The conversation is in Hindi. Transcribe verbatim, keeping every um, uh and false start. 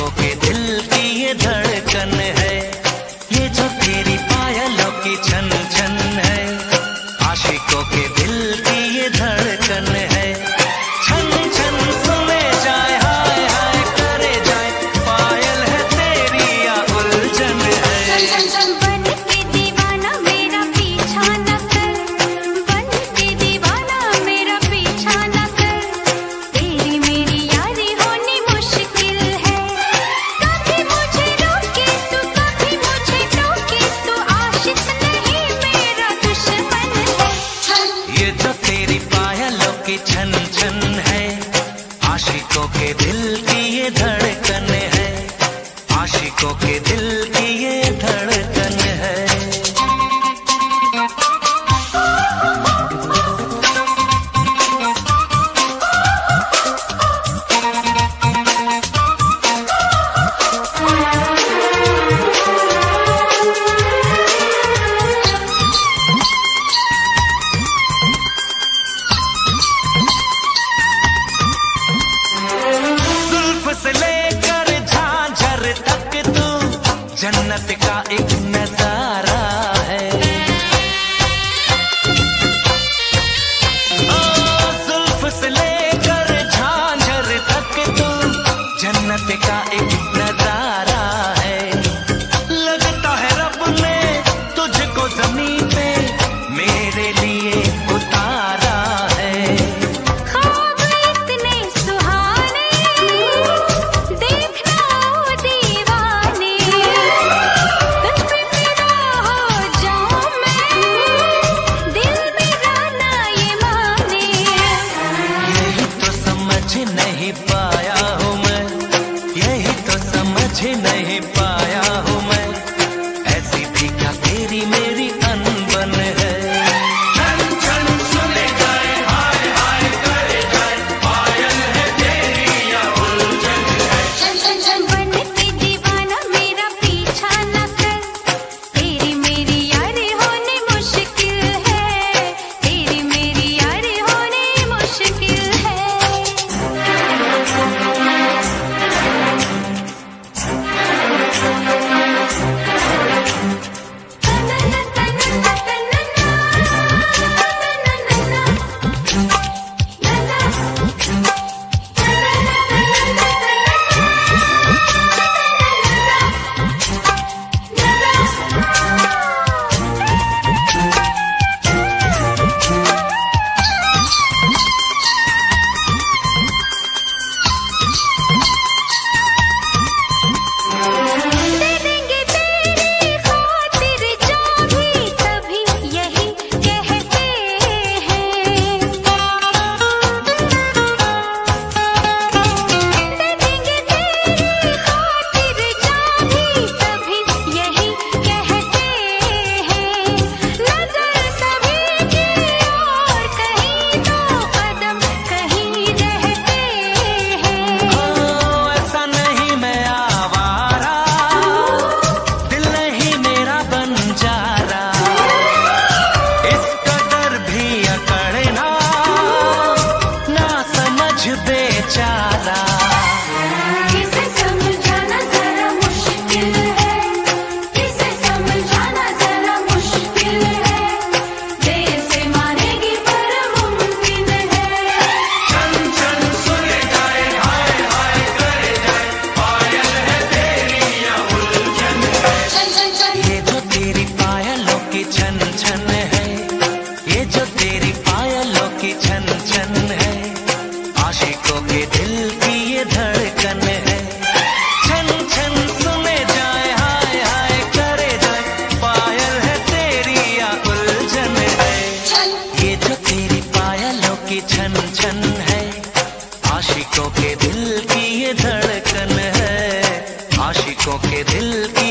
आशिकों के दिल की ये धड़कन है, ये जो तेरी पायलों की छन छन है, आशिकों के दिल की ये धड़कन है। छन छन सुने जाए, हाय हाय करे जाए, पायल है तेरी या उलझन है। छन छन छन बन के दीवाना मेरा पीछा न कर, बन के दीवाना मेरा पीछा न कर, तेरी मेरी यारी होनी मुश्किल है। कभी मुझे रोके तू, कभी मुझे टोके तू, आशिक नहीं मेरा दुश्मन है। छन ये जो तेरी पायलों की छन छन है, आशिकों के दिल की ये धड़कन है, आशिकों के दिल की ये धड़कन है। जुल्फ से लेकर झांझर तक तू जन्नत का एक नजारा है। ओ जुल्फ से लेकर झांझर तक तू जन्नत का एक नजारा है। लगता है रब ने तुझको जमीन पे मेरे लिए उतारा है। ख्वाब इतने सुहाने देखना ओ दीवाने, तुझ पे फिदा हो जाऊं मैं, दिल मेरा ना ये माने। यही तो समझ नहीं पाया हूँ मैं, यही तो समझ नहीं पाया हूँ मैं, ऐसी भी क्या तेरी मेरी अनबन है। छन छन सुने जाए, हाय हाय करे जाए, पायल है तेरी या उलझन है। छन छन छन बन के दीवाना मेरा पीछा न कर, तेरी मेरी यारी होनी मुश्किल है, तेरी मेरी यारी होनी मुश्किल है। दे देंगे तेरी खातिर जो भी सभी यही कहते हैं। दे देंगे तेरी खातिर जो भी सभी यही कहते हैं। नजर सभी की और कहीं दो कदम कहीं रहते हैं। ओ ऐसा नहीं मैं आवारा, दिल नहीं मेरा बंजारा, इस कदर भी अकड़ना ना समझ बेचारा। इसे समझाना जरा मुश्किल है, इसे समझाना जरा मुश्किल है, देर से मानेगी पर मुमकिन है। छन छन सुने जाए, हाय हाय करे जाए, पायल है तेरी या उलझन है। छन छन छन ये जो तेरी पायलों की छन छन है, ये जो तेरी पायलों की छन छन है, आशिकों के दिल की ये धड़कन है। छन छन सुने जाए, हाय हाय करे जाए, पायल है तेरी या उलझन है। छन ये जो तेरी पायलों की छन छन है, आशिकों के दिल की ये धड़कन है, आशिकों के दिल की